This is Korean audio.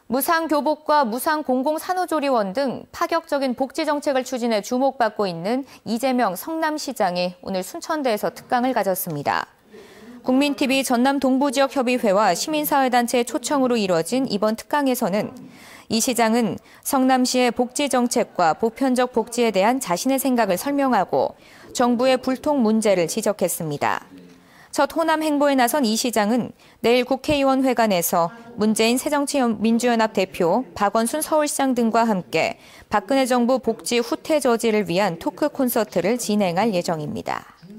무상교복과 무상공공산후조리원 등 파격적인 복지 정책을 추진해 주목받고 있는 이재명 성남시장이 오늘 순천대에서 특강을 가졌습니다. 국민TV 전남동부지역협의회와 시민사회단체의 초청으로 이뤄진 이번 특강에서는 이 시장은 성남시의 복지 정책과 보편적 복지에 대한 자신의 생각을 설명하고 정부의 불통 문제를 지적했습니다. 첫 호남 행보에 나선 이 시장은 내일 국회의원 회관에서 문재인 새정치민주연합 대표, 박원순 서울시장 등과 함께 박근혜 정부 복지 후퇴 저지를 위한 토크 콘서트를 진행할 예정입니다.